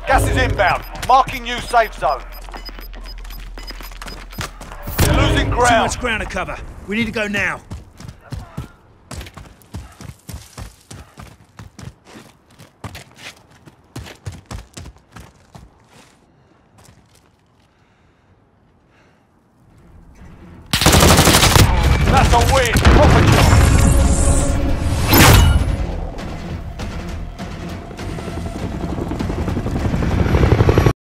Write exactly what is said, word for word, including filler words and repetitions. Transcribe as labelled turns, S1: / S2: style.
S1: Gas is inbound. Marking new safe zone. You're losing
S2: Too
S1: ground.
S2: much ground to cover. We need to go now.
S1: That's a win. Proper job.